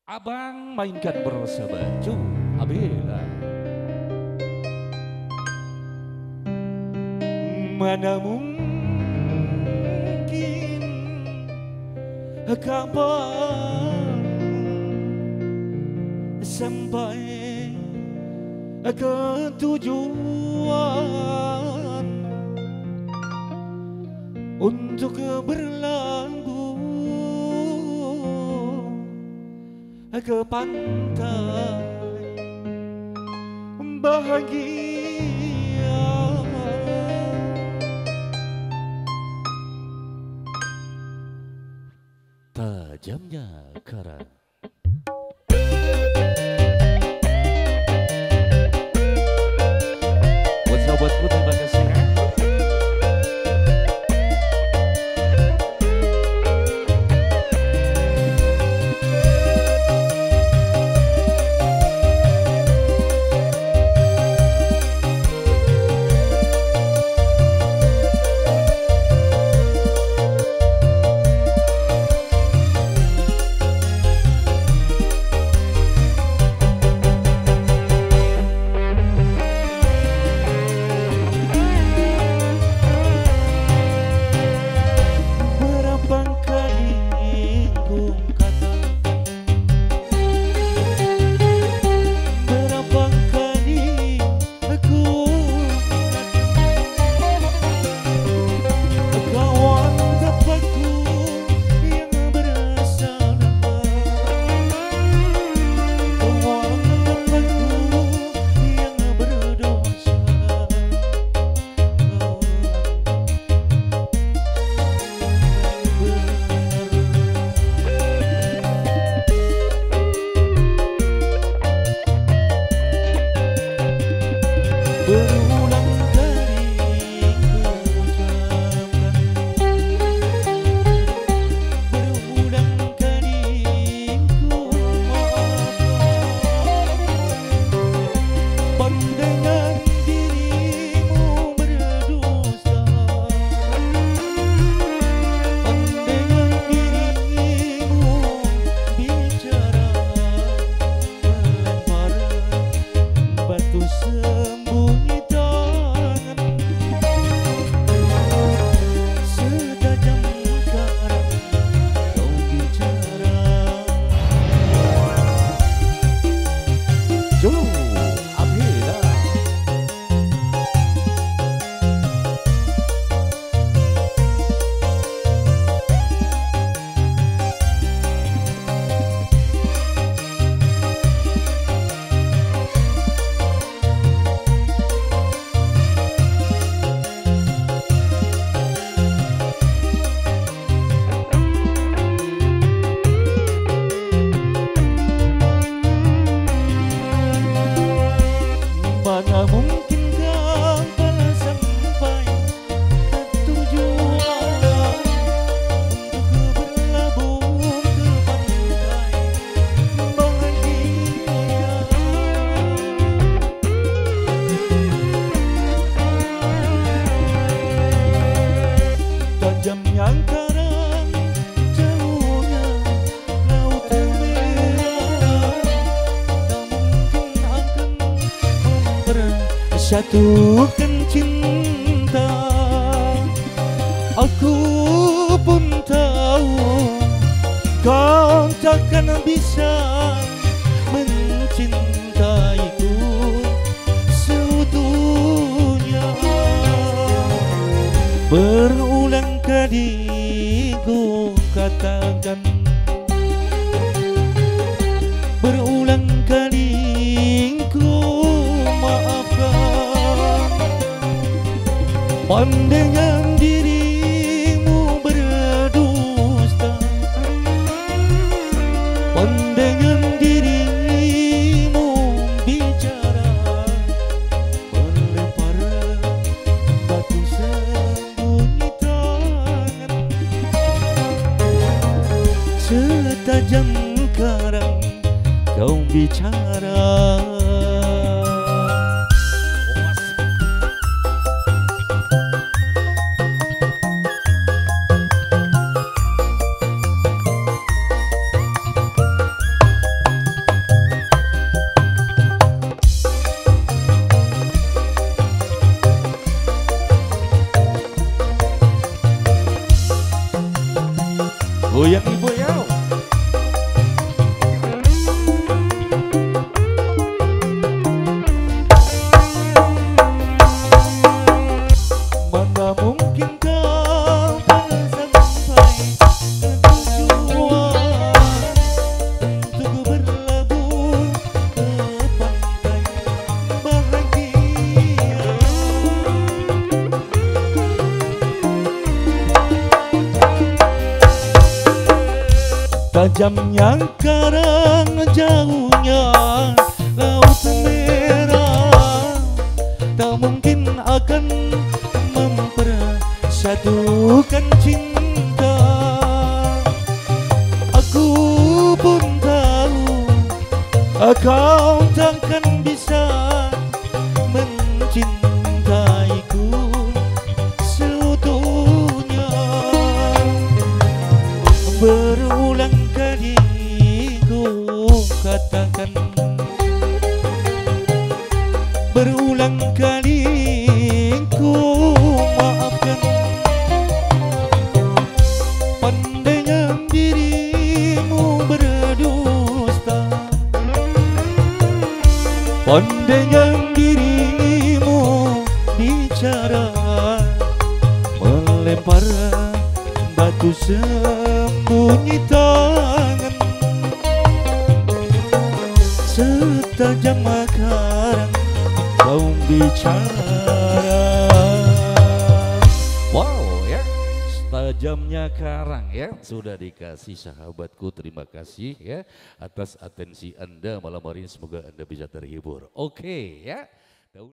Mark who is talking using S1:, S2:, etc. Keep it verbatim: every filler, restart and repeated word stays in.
S1: Abang mainkan bersama Cu Abela. Mana mungkin kapan sampai ke tujuan untuk berlabuh ke pantai bahagia. Tajamnya karang. Buat sahabatku terima kasih ya.
S2: Satukan cinta, aku pun tahu kau takkan bisa mencintaiku seutuhnya. Berulang kali ku katakan, berulang kali ku maafkan. Pandangan dirimu berdusta, pandangan dirimu bicara melempar batu sembunyi tangan. Setajam karang kau bicara. Tajamnya karang, jauhnya laut merah, tak mungkin akan mempersatukan cinta. Aku pun tahu kau takkan bisa mencintaiku seutuhnya. Berulang kali ku katakan, berulang kali ku maafkan. Pandainya dirimu berdusta, pandainya dirimu bicara, melempar batu sembunyi tangan. Setajam karang kau bicara.
S1: Wow ya, setajamnya karang ya. Sudah dikasih sahabatku, terima kasih ya atas atensi Anda malam hari ini, semoga Anda bisa terhibur. Oke ya.